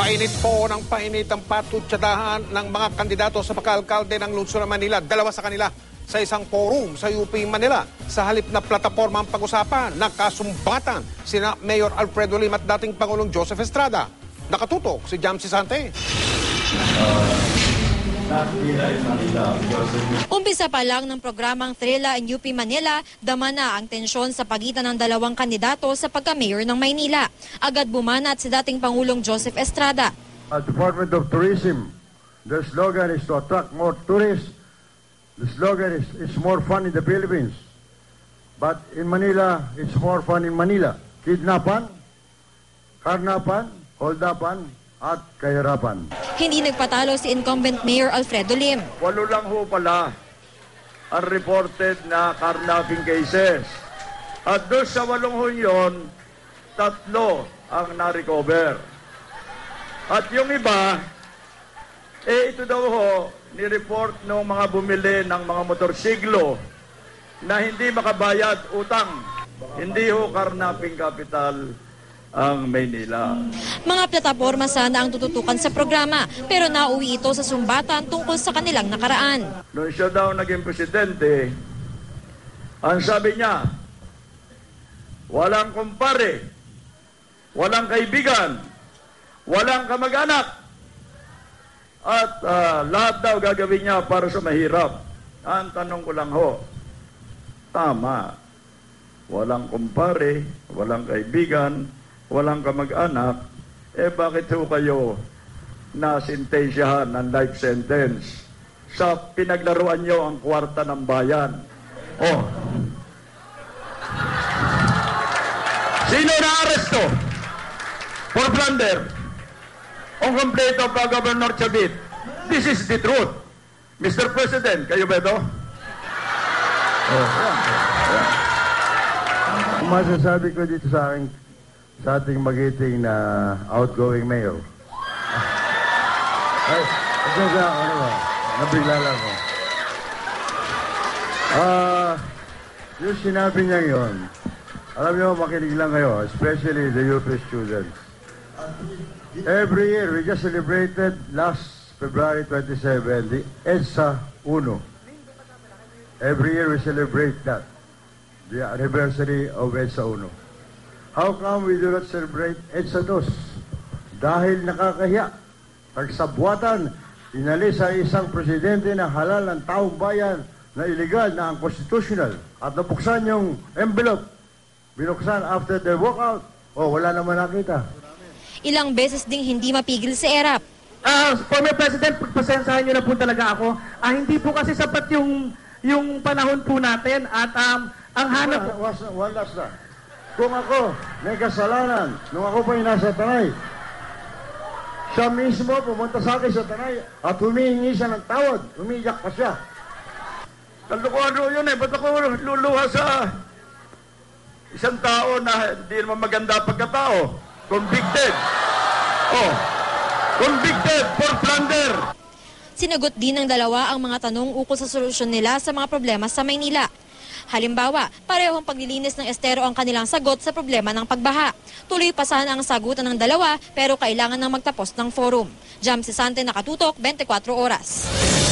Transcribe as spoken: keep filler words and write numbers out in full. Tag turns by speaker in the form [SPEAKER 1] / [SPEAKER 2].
[SPEAKER 1] Painit po ng painit ang patutsadahan ng mga kandidato sa pagka-alkalde ng Lungsod ng Manila. Dalawa sa kanila sa isang forum sa U P Manila. Sa halip na plataporma ang pag-usapan, nakasumbatan sina Mayor Alfredo Lim at dating Pangulong Joseph Estrada. Nakatutok si Jam Sisante.
[SPEAKER 2] Umpisa pa lang ng programang Thrilla in U P Manila, dama na ang tensyon sa pagitan ng dalawang kandidato sa pagka-mayor ng Maynila. Agad bumanat si dating Pangulong Joseph Estrada.
[SPEAKER 3] At Department of Tourism, their slogan is to attract more tourists. The slogan is, it's more fun in the Philippines. But in Manila, it's more fun in Manila. Kidnapan, karnapan, holdapan, at kahirapan.
[SPEAKER 2] Hindi nagpatalo si incumbent Mayor Alfredo Lim.
[SPEAKER 3] Walo lang ho pala ang reported na carnapping cases. At doon sa walong ho yun, tatlo ang na-recover. At yung iba, eh ito daw ho, ni-report ng mga bumili ng mga motorsiklo na hindi makabayad utang. Hindi ho carnapping capital ang Maynila.
[SPEAKER 2] Mga plataporma sana ang tututukan sa programa, pero nauwi ito sa sumbatan tungkol sa kanilang nakaraan.
[SPEAKER 3] Noong siya daw naging presidente, ang sabi niya, walang kumpare, walang kaibigan, walang kamag-anak, at uh, lahat daw gagawin niya para sa mahirap. Ang tanong ko lang ho, tama, walang kumpare, walang kaibigan, walang kamag-anak, eh bakit ho kayo nasintensyahan ng life sentence sa pinaglaruan nyo ang kwarta ng bayan? Oh. Sino na-aresto for plunder on complaint of uh, Governor Chavit? This is the truth. Mister President, kayo ba ito? Oh. Ang masasabi ko dito sa aking sa ating magiting na outgoing mayor. Ay, ito sa ano ba? Nabigla lang ko. Ah, uh, yung sinabi niya yun, alam niyo, makinig lang kayo, especially the U P students. Every year, we just celebrated last February twenty-seventh, the EDSA Uno. Every year, we celebrate that, the anniversary of EDSA Uno. How come we do not celebrate EDSA Dos? Dahil nakakahiya. Tagsabwatan, inalis sa isang presidente na halal ng taong bayan na illegal na ang constitutional at nabuksan yung envelope. Binuksan after the walkout. Oh, wala naman nakita.
[SPEAKER 2] Ilang beses ding hindi mapigil si Erap.
[SPEAKER 4] Uh, former President, pagpasensahan niyo na po talaga ako. Ah, hindi po kasi sapat yung yung panahon po natin at um, ang hanap...
[SPEAKER 3] One, one last na. Kung ako may kasalanan, nung ako pa yung nasa Tanay, siya mismo pumunta sa akin sa Tanay at humihingi siya ng tawad. Umiyak pa siya. Kalukuhan ro yun eh. Ba't ako luluha sa isang tao na hindi naman maganda pagkatao? Convicted. Oh, convicted for plunder.
[SPEAKER 2] Sinagot din ng dalawa ang mga tanong ukol sa solusyon nila sa mga problema sa Maynila. Halimbawa, parehong paglilinis ng estero ang kanilang sagot sa problema ng pagbaha. Tuloy pa sana ang sagutan ng dalawa pero kailangan nang magtapos ng forum. Jam Sisante, Nakatutok, twenty-four oras.